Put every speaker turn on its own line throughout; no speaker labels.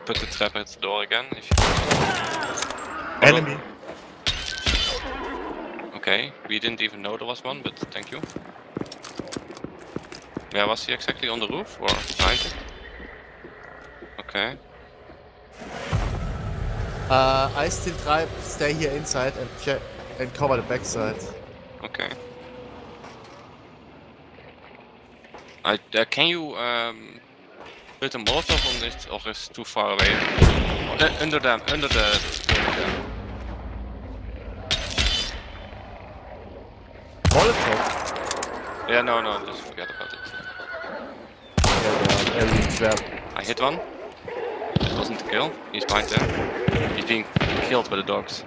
put the trap at the door again. If you...
Enemy.
Okay, we didn't even know there was one, but thank you. Where was he exactly? On the roof or behind it? Okay.
I still try stay here inside and check and cover the backside.
Okay. Can you put a Molotov on this, or is it too far away? Under the
Molotov?
Yeah, no, just forget about it. I hit one. It wasn't a kill. He's behind there. He's being killed by the dogs.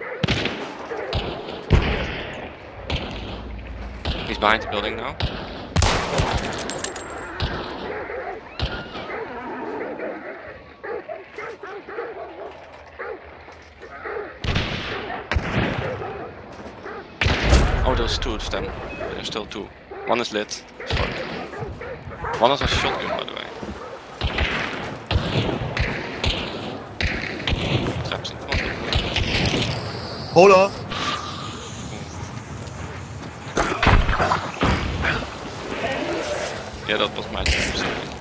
He's behind the building now. Oh, there's two of them. There's still two. One is lit. One is a shotgun, by the way. Traps in front of me.
Hold on.
Yeah, that was my trap.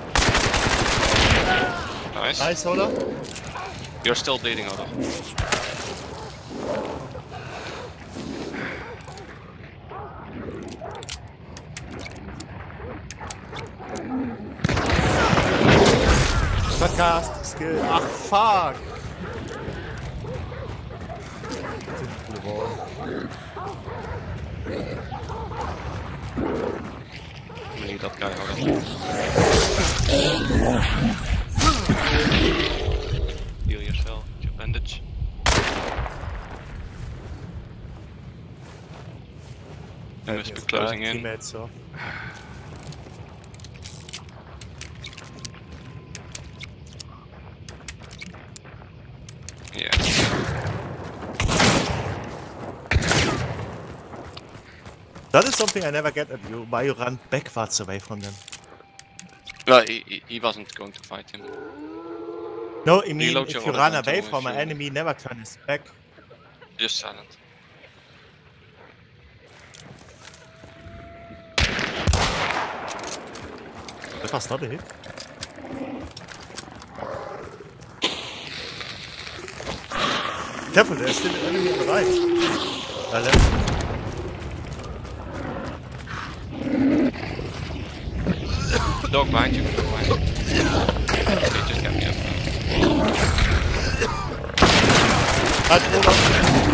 Nice.
Nice, hold on.
You're still bleeding out of.
Cast skill. Ach, fuck!
Nee, that guy out of. Heal yourself with your bandage. They must be closing in.
Teammates, so.
Yeah.
That is something I never get at you, why you run backwards away from them.
Well, he wasn't going to fight him.
No, I mean,
Reload
if
your
you
other
run
gun
away
too,
from
if
an
you-
enemy, never turn his back.
Just silent.
That was not a hit. Careful, there's still an enemy on the right. Left.
Dog behind you, dog behind you. Okay, just get me up.
Halt, Olaf.